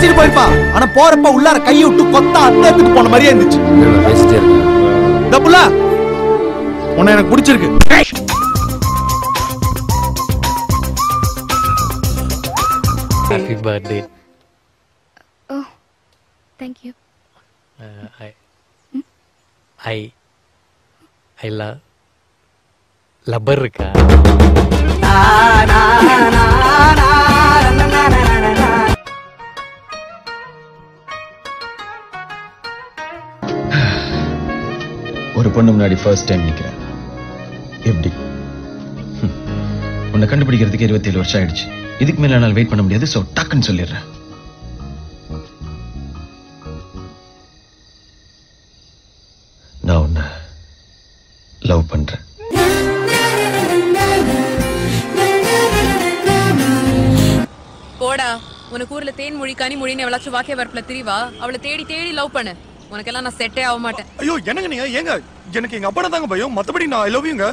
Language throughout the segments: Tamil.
பேசிட்டு போயிருப்பா. ஆனா போறப்ப உள்ளார கையை விட்டு கொத்தா அத்தத்துக்கு போன மாதிரியே இருந்துச்சு. பேசிட்டே இருக்கேன். டபுளா உன்னை எனக்கு பிடிச்சிருக்கு. Happy birthday. Oh, thank you. I rubber இருக்கா? ஒரு பொண்ணு முன்னாடி ஃபர்ஸ்ட் டைம் நிக்கிறேன். எப்படி? உன்னை கண்டுபிடிக்கிறதுக்கு 27 வருஷம் ஆயிடுச்சு. இதுக்கு மேல என்னால் வெயிட் பண்ண முடியாது. சோ டக்குன்னு சொல்லிடுறேன். நான் உன்னை லவ் பண்றேன். போடா, உனக்கு ஊர்ல தேன் மொழி கனி மொழின்னு எவ்வளவு வாக்கிய வரப்புல திரிவா. அவளை தேடி தேடி லவ் பண்ணு. உனக்கெல்லாம் நான் செட்டே ஆக மாட்டேன். ஐயோ என்னங்க நீங்க? ஏங்க எனக்கு எங்க அப்பா தாங்க பயம். மத்தபடி நான் ஐ லவ் யூங்க.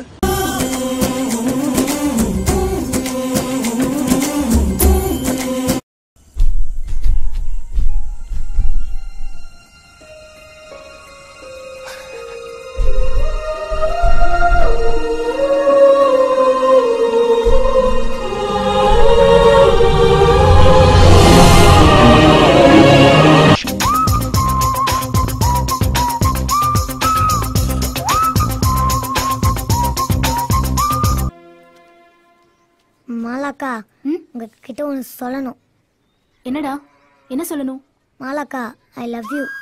மாலாக்கா, உங்ககிட்ட ஒன்று சொல்லணும். என்னடா? என்ன சொல்லணும்? மாலாக்கா, ஐ லவ் யூ.